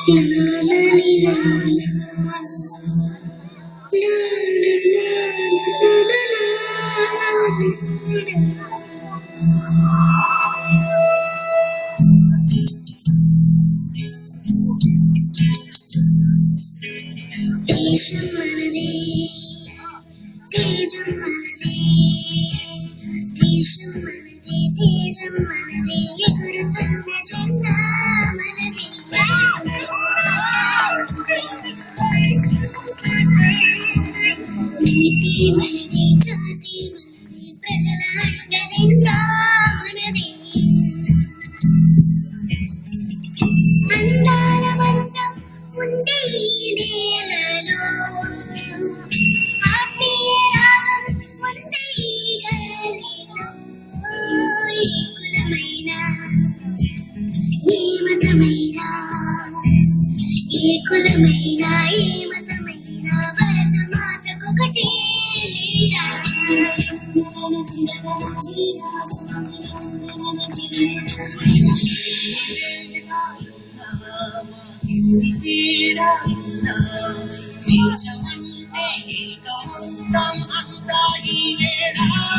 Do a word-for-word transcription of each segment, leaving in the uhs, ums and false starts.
La la li, la la la la దేశం మనదే తేజం మనదే దేశం మనదే తేజం మనదే ఎగురుతున్న జెండా మనదే నీతి మనదే జాతి మనదే ప్రజల అండదండా మనదే అందాల బంధం ఉంది ఈ నేలలో ఆత్మీయ రాగం ఉంది ఈ గాలిలో ఏ కులమైనా ఏ మతమైనా ఏ కులమైనా ఏ మతమైనా భరత మాతకొకటే లీలా దేశమంటే ఏకమంతం అంతా ఈ వేళ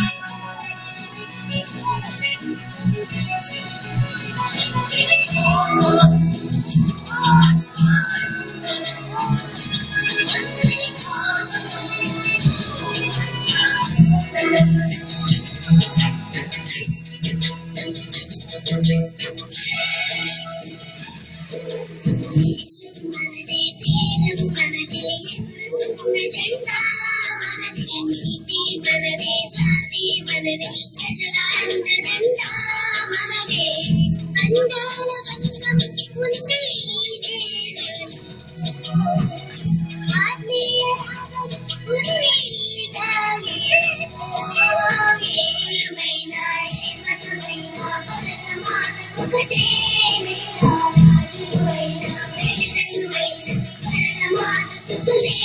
దేశం మనదే తేజం మనదే ఎగురుతున్న జెండా మనదే నీతి మనదే జాతి మనదే ప్రజల అండదండా మనదే అందాల బంధం ఉంది ఈ నేలలో ఆత్మీయ రాగం ఉంది ఈ గాలిలో ఏ కులమైనా ఏ మతమైనా భరత మాతకొకటే నేల రాజువైనా ప్రజలైనా భరత మాత సుతులే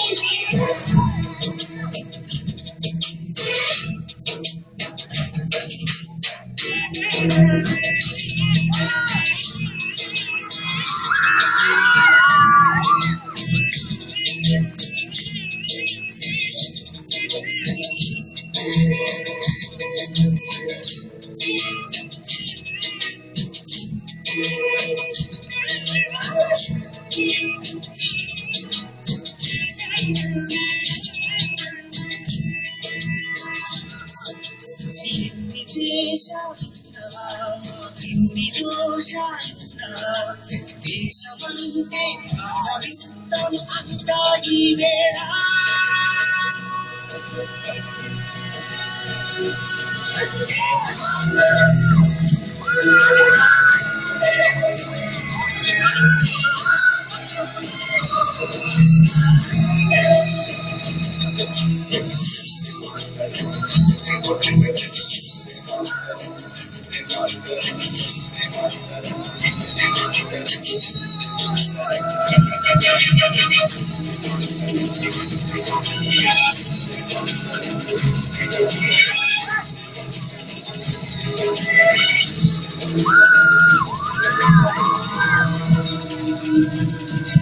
ఎన్ని దేశాలున్నా ఎన్ని దోషాలున్నా దేశమంటే ప్రాణమిస్తాం అంతా ఈ వేళ Thank you.